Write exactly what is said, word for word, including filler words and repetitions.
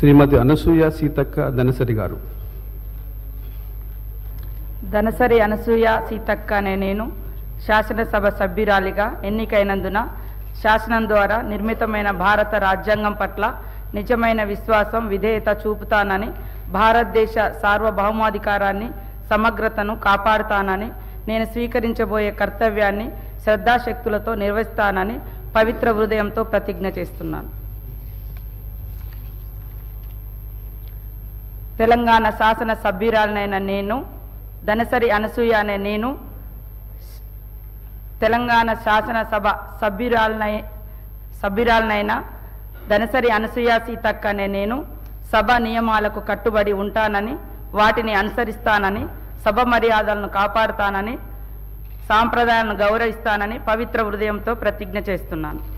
శ్రీమతి అనసూయ సీతక్క దనసరి గారు. దనసరి అనసూయ సీతక్క అనే నేను శాసనసభ సభ్యురాలిగా ఎన్నికైనందున శాసనం ద్వారా నిర్మితమైన భారత రాజ్యాంగం పట్ల నిజమైన విశ్వాసం విధేయత చూపుతానని, భారతదేశ సార్వభౌమాధికారాన్ని సమగ్రతను కాపాడుతానని, నేను స్వీకరించబోయే కర్తవ్యాన్ని శ్రద్ధాశక్తులతో నిర్వహిస్తానని పవిత్ర హృదయంతో ప్రతిజ్ఞ చేస్తున్నాను. తెలంగాణ శాసన సభ్యురాలనైన నేను దనసరి అనసూయ అనే నేను తెలంగాణ శాసనసభ సభ్యురాలనై సభ్యురాలనైన దనసరి అనసూయ సీతక్క అనే నేను సభ నియమాలకు కట్టుబడి ఉంటానని, వాటిని అనుసరిస్తానని, సభ మర్యాదలను కాపాడుతానని, సాంప్రదాయాలను గౌరవిస్తానని పవిత్ర హృదయంతో ప్రతిజ్ఞ చేస్తున్నాను.